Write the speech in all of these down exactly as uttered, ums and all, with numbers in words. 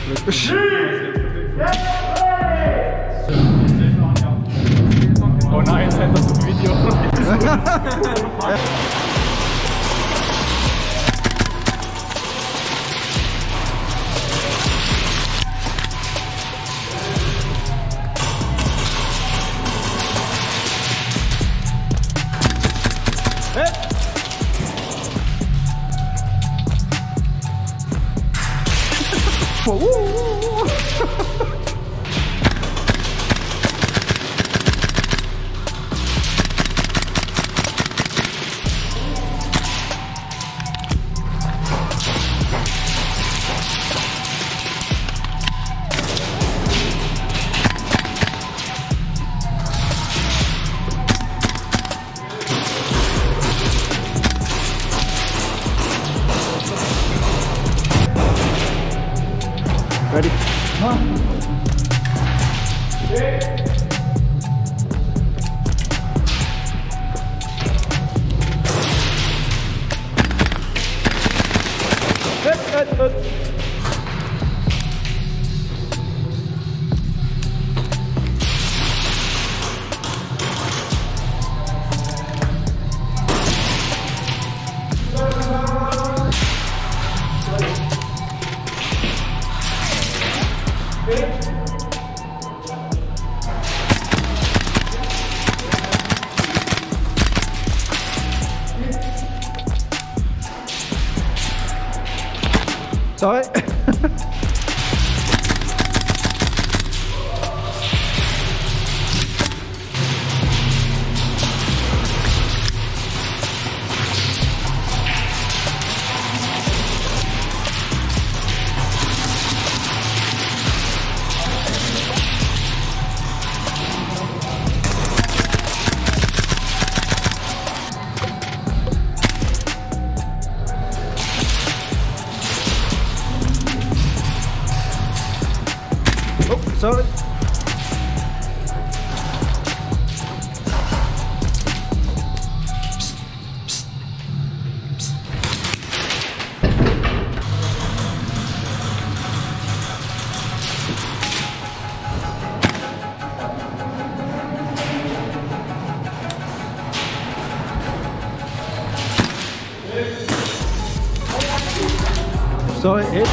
Oh nein, send das zum Video. Ready? Huh? Okay. Hit, hit, hit. Sorry. Oh, sorry. Sorry, hit.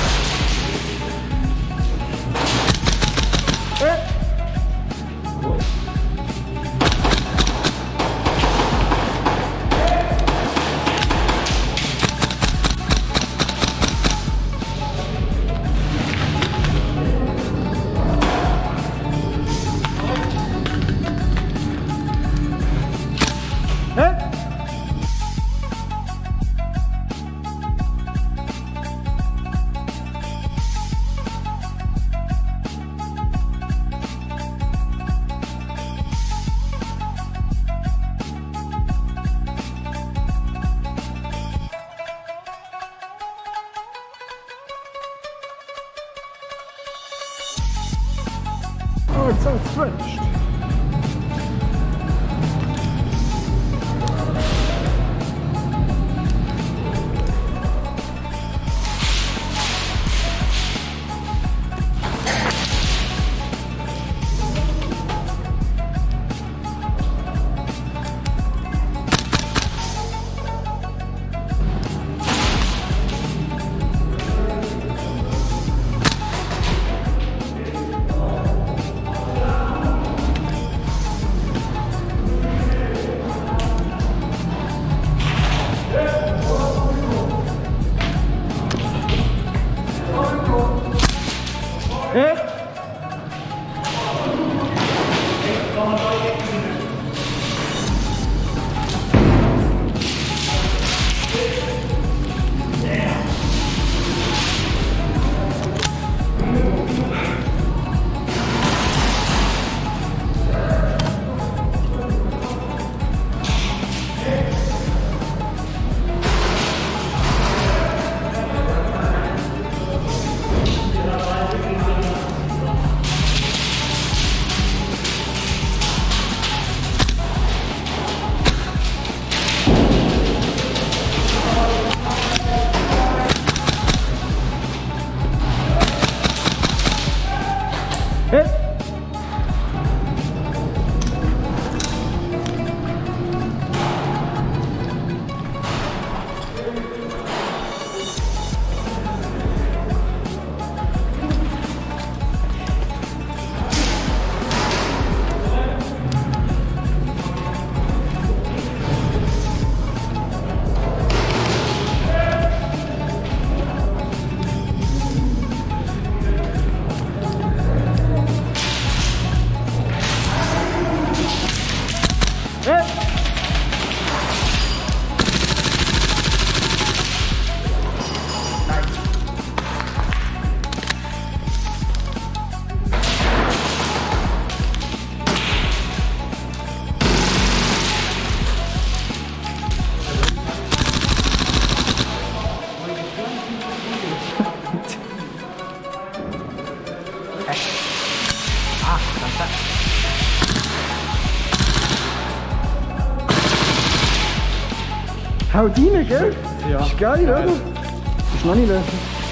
Haut rein, gell? Ja. Ist geil, oder? Geil. Ist noch nicht lösen.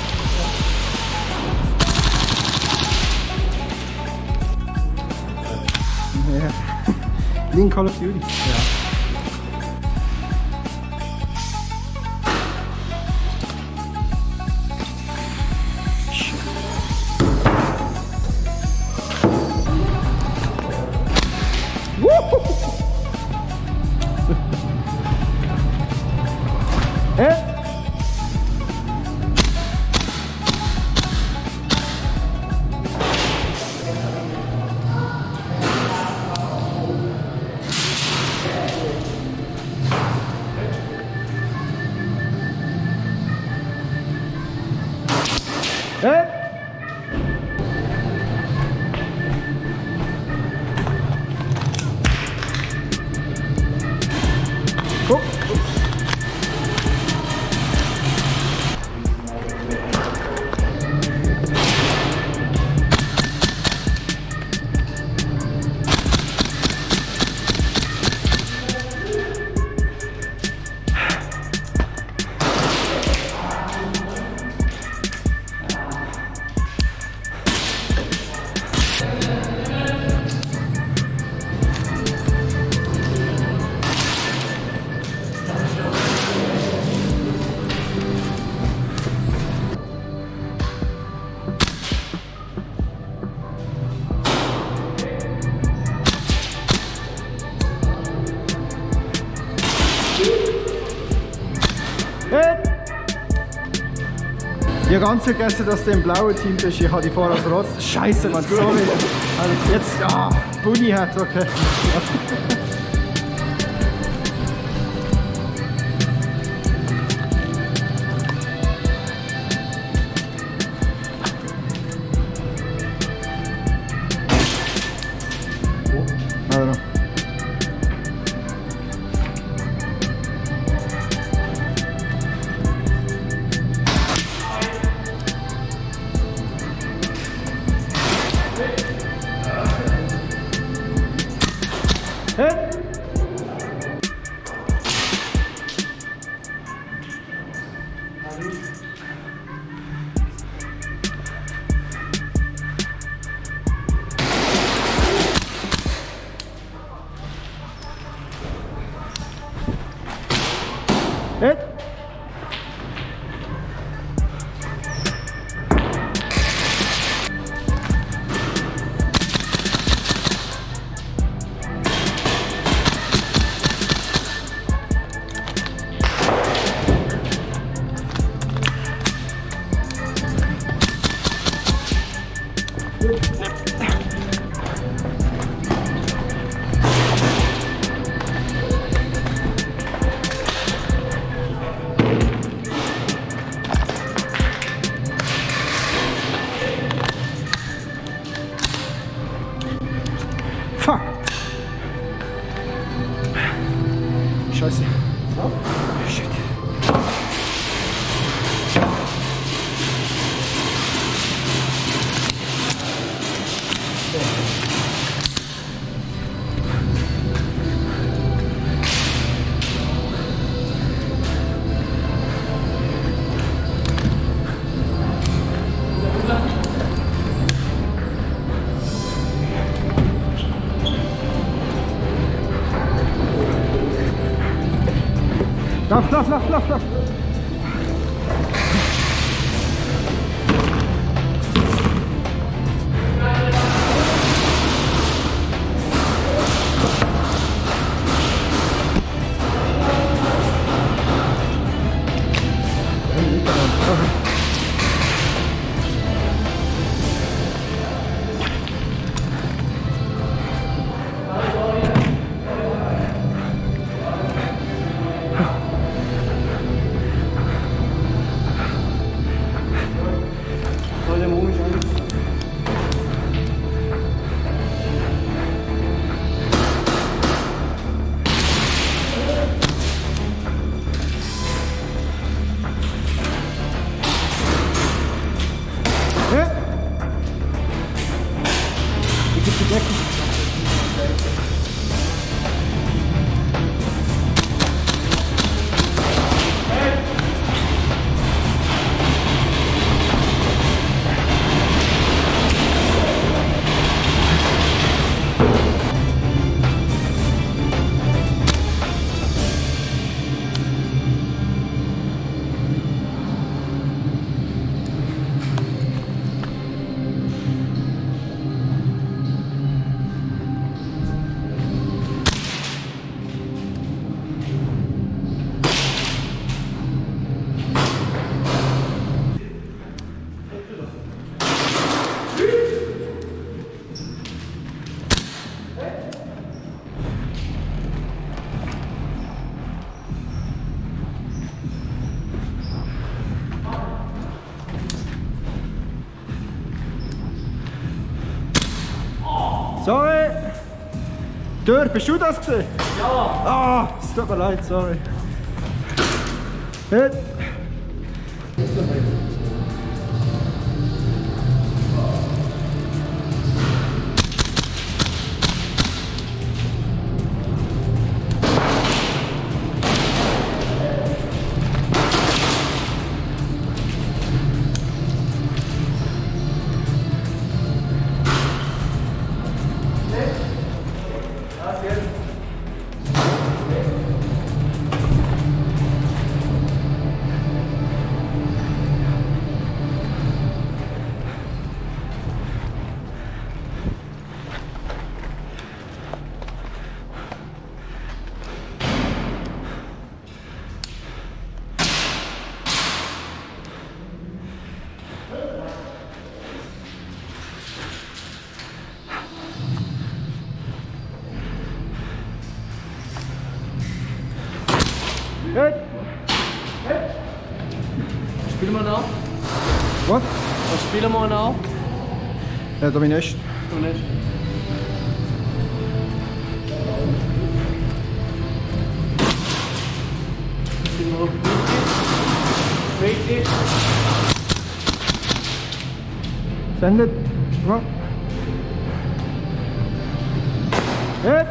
Ja. Wie in Call of Duty. Ja. Hä? Hä? Guck. Ich habe ganz vergessen, dass du im blauen Team bist. Ich habe die vorher als Rot. Scheiße, Mann, sorry. Also jetzt, ah, Bunny hat, okay. Also. Hä? Hä? Fuck! Scheiße. Shit. Lauf, lauf, lauf, lauf, lauf. Sorry! Dörr, bist du das gesehen? Ja! Ah, es tut mir leid, sorry. Hit! Hit! Spielen wir noch? What? Was spielen wir noch? Ja, Domination. Domination. Spielen wir noch richtig? Send it. What? Hit!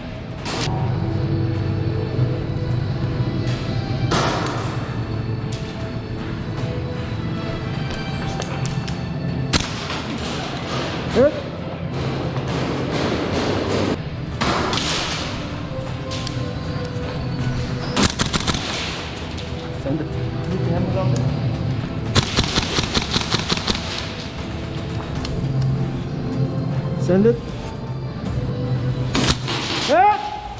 Hit! Send it. Send it. Hit!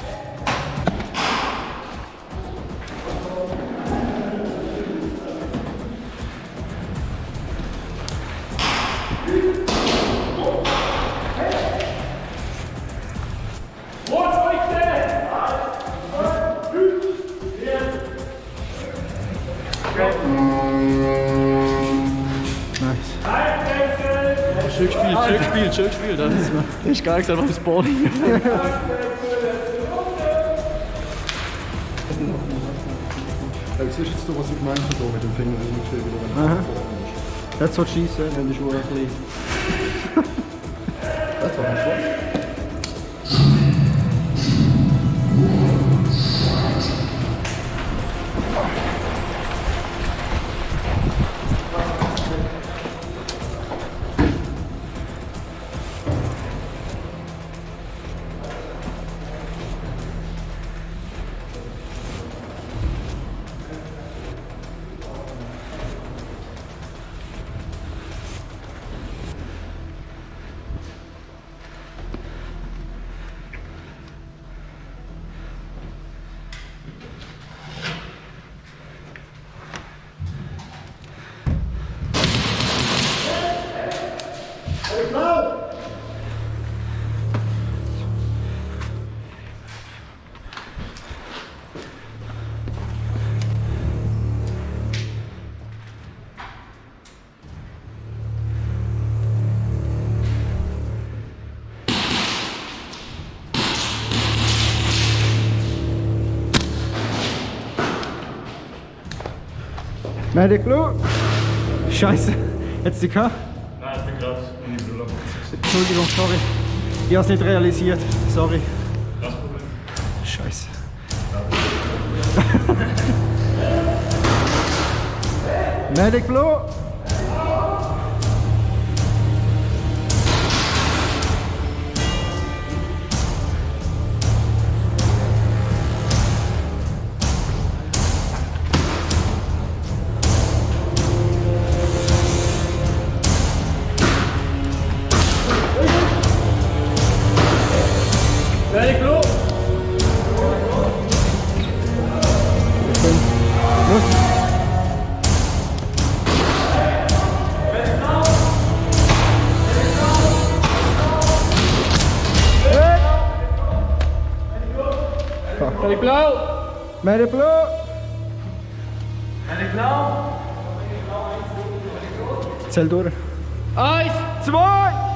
Schön gespielt, schön gespielt, schön gespielt. Das ist, das ist geil gesagt, was für Bowling. Das ist jetzt so, was ich gemeint habe mit dem Finger, das ist wieder Aha. That's what she said. Wenn die Schuhe ein bisschen... Das war nicht schlecht. Medic Blue! Scheiße, hättest du die gehabt? Nein, ich bin gerade in die Brille. Entschuldigung, sorry. Ich hab's nicht realisiert. Sorry. Das Problem. Scheiße. Medic Blue! Medic Blue! Los! Medic Blau! Medic Blue! Medic Blau! Zähl durch. Eins! Zwei!